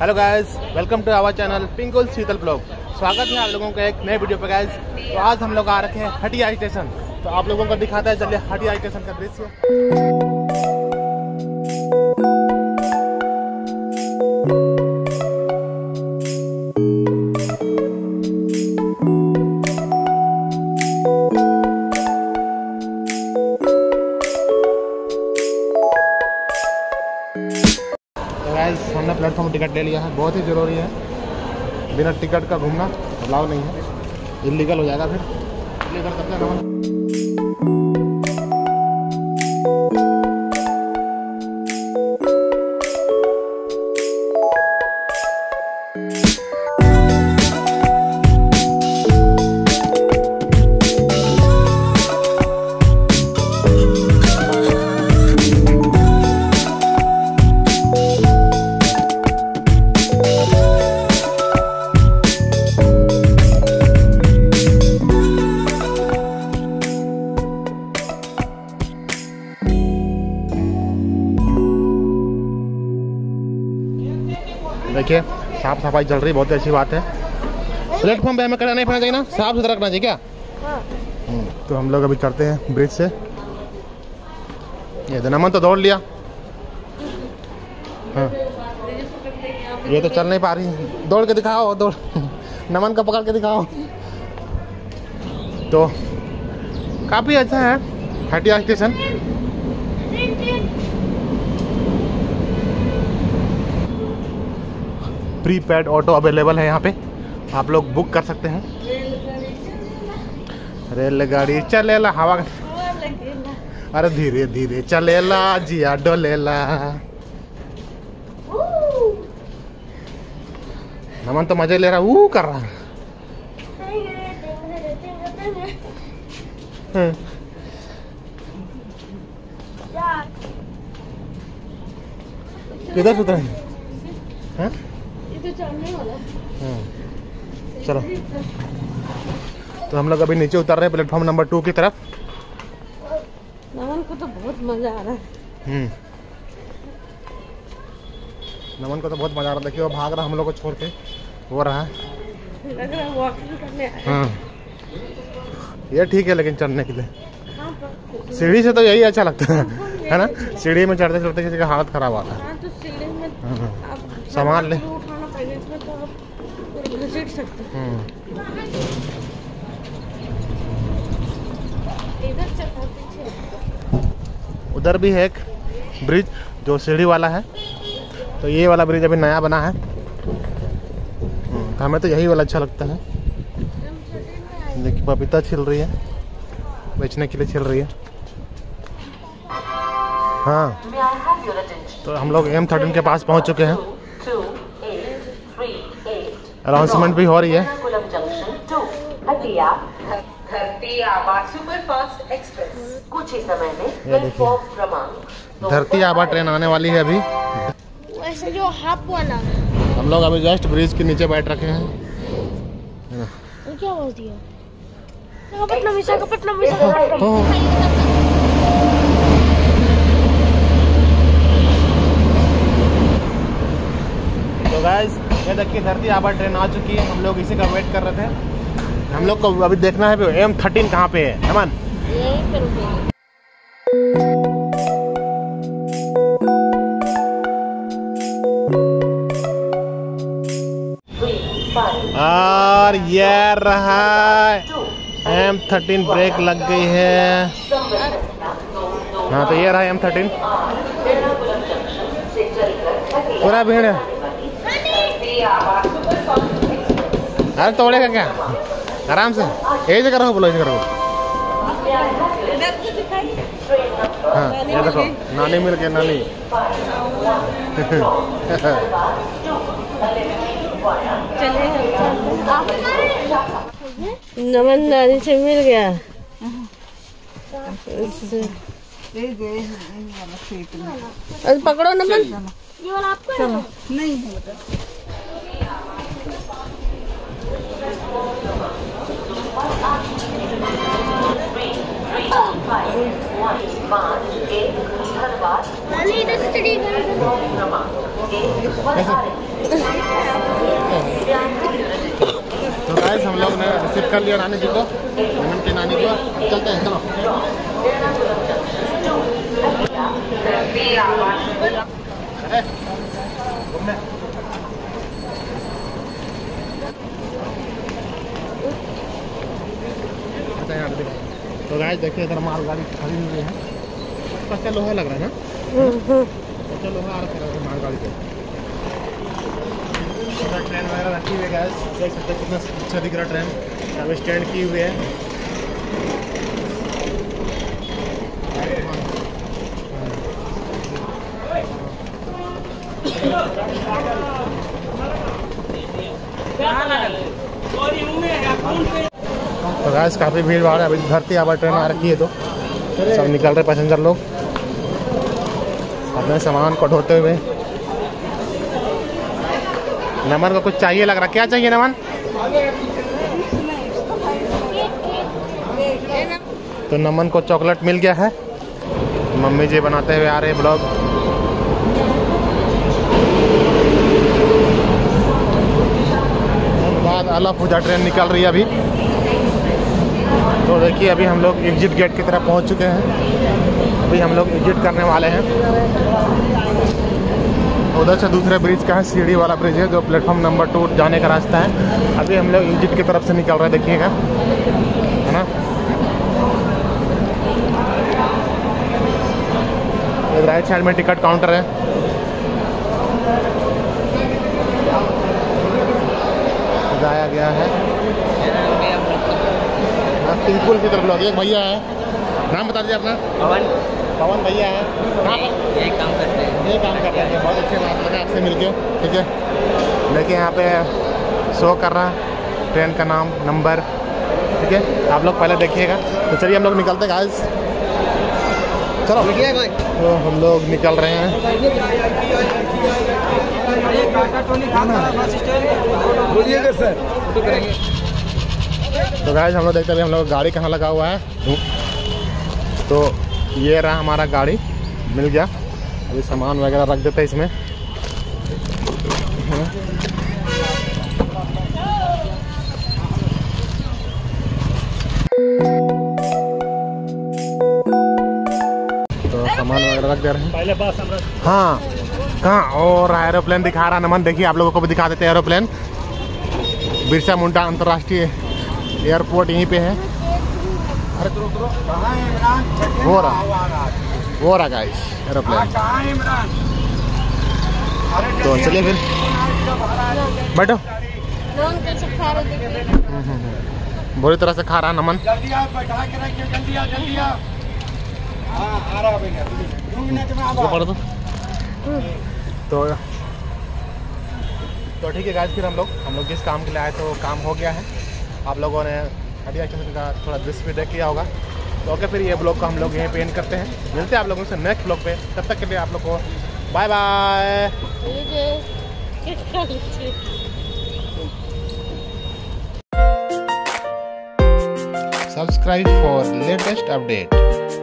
Hello guys, welcome to our channel Pinkul Sheetal blog. स्वागत है आप लोगों का एक नए वीडियो पे गाइस। तो आज हम लोग आ रखे हैं हटिया स्टेशन। तो आप लोगों को दिखाता है, चलिए हटिया स्टेशन का दृश्य। हमने प्लेटफॉर्म टिकट ले लिया है, बहुत ही ज़रूरी है। बिना टिकट का घूमना अलाउ नहीं है, इलीगल हो जाएगा। फिर इलीगल करते हैं। देखिए साफ सफाई चल रही है, बहुत अच्छी बात है। प्लेटफॉर्म पे हमें खड़ा नहीं पड़ना चाहिए ना, साफ सुथरा रखना चाहिए क्या? तो हम लोग अभी चढ़ते हैं ब्रिज से। ये तो नमन तो दौड़ लिया। हाँ, ये तो चल नहीं पा रही। दौड़ के दिखाओ, दौड़ नमन का पकड़ के दिखाओ। तो काफ़ी अच्छा है Hatia station. Prepaid auto available है यहाँ पे, आप लोग बुक कर सकते हैं। रेलगाड़ी चलेला हवा, अरे धीरे धीरे चलेला जिया डोलेला। नमन तो मजे ले रहा, वो कर रहा। किधर सुतरा है? चलो, तो हम लोग अभी नीचे उतर रहे हैं प्लेटफॉर्म नंबर 2 की तरफ। नमन को तो बहुत मजा आ रहा है। नमन को तो बहुत मजा आ रहा है। देखिए वो भाग रहा हम लोग को छोड़ के, हो रहा है, लग रहा है वॉकिंग करने आया। हाँ ये ठीक है, लेकिन चढ़ने के लिए सीढ़ी से तो यही अच्छा लगता है ना। सीढ़ी में चढ़ते चढ़ते किसी का हालत खराब आता है। तो सीढ़ी में सामान ले घसीट सकते हैं। उधर भी है एक ब्रिज जो सीढ़ी वाला है। तो ये वाला ब्रिज अभी नया बना है, तो हमें तो यही वाला अच्छा लगता है। देखिए पपीता छिल रही है, बेचने के लिए छिल रही है। हाँ, तो हम लोग M13 के पास पहुंच चुके हैं। अनाउंसमेंट भी हो रही है। धरती आबा सुपरफास्ट एक्सप्रेस कुछ ही समय में धरती आबा ट्रेन आने वाली है अभी। वैसे जो हाफ वाला, हम लोग अभी जस्ट ब्रिज के नीचे बैठ रखे हैं। क्या बोल दिया? विशाखापट्टनम। तो गाइस ये देखिए धरती आबा ट्रेन आ चुकी है। हम लोग इसी का वेट कर रहे थे। हम लोग को अभी देखना है M13 कहाँ पे है। नमन और ये रहा M13, ब्रेक लग गई है। हाँ तो ये रहा M13, पूरा भीड़ है। अरे तोड़ेगा क्या, आराम से यही जगह रहो, बोलो जगह रहो। हाँ ये देखो नानी मिल गई, नानी। नमन नानी से मिल गया। पकड़ो नमन, ये वाला आपको। चलो नहीं तो गाइस हम लोग ने रिसीव कर लिया नानी जी को, नमन की नानी को। चलते हैं, चलो। तो गाइस देखिए इधर मालगाड़ी खड़ी हुई है, कच्चा लोहा लग रहा है ना, कच्चा लोहा आ रहा है मालगाड़ी पे। ट्रेन वगैरह रखी हुई है गाइस, देख सकते हैं कितना अच्छा दिख रहा ट्रेन। अब स्टैंड की हुई है। तो गाइस काफ़ी भीड़ भाड़ है, अभी धरती आवा ट्रेन आ रखी है, तो सब निकल रहे पैसेंजर लोग अपने सामान को ढोते हुए। नमन को कुछ चाहिए लग रहा, क्या चाहिए नमन? तो नमन को चॉकलेट मिल गया है। मम्मी जी बनाते हुए आ रहे ब्लॉग। बाद आला पूजा ट्रेन निकल रही है अभी। तो देखिए अभी हम लोग एग्जिट गेट की तरफ पहुंच चुके हैं। अभी हम लोग एग्जिट करने वाले हैं। उधर से दूसरे ब्रिज का है, सीढ़ी वाला ब्रिज है, जो प्लेटफॉर्म नंबर 2 जाने का रास्ता है। अभी हम लोग एग्जिट की तरफ से निकल रहे हैं, देखिएगा, है ना। राइट साइड में टिकट काउंटर है। जाया गया है टिंकुल की तरफ। लोग एक भैया है, नाम बता दीजिए अपना। पवन भैया है, यही काम करते हैं। ये काम करते हैं। बहुत अच्छे बात लगा आपसे मिलके, ठीक है। देखिए यहाँ पे शो कर रहा है ट्रेन का नाम, नंबर, ठीक है। आप लोग पहले देखिएगा। तो चलिए हम लोग निकलते हैं गाइस, चलो। तो हम लोग निकल रहे हैं। बोलिएगा सर, फोटो करेंगे। तो गाइस हम लोग देखते हैं हम लोग गाड़ी कहाँ लगा हुआ है। तो ये रहा हमारा गाड़ी, मिल गया। अभी सामान वगैरह रख देते हैं इसमें। तो सामान वगैरह रख दे रहे हैं पहले पास। हाँ, कहाँ और एरोप्लेन दिखा रहा नमन। देखिए आप लोगों को भी दिखा देते हैं एरोप्लेन। बिरसा मुंडा अंतर्राष्ट्रीय एयरपोर्ट यहीं पे है। वो रहा गाइस एरोप्लेन। तो चलिए फिर बैठो। बुरी तरह से खा रहा नमन। तो ठीक है गाइस, फिर हम लोग जिस काम के लिए आए तो काम हो गया है। आप लोगों ने हटिया स्टेशन का थोड़ा दृश्य भी देख लिया होगा। तो ओके, फिर ये ब्लॉग को हम लोग यहीं पे एंड करते हैं। मिलते हैं आप लोगों से नेक्स्ट ब्लॉग पे। तब तक के लिए आप लोग को bye bye. Subscribe for latest update.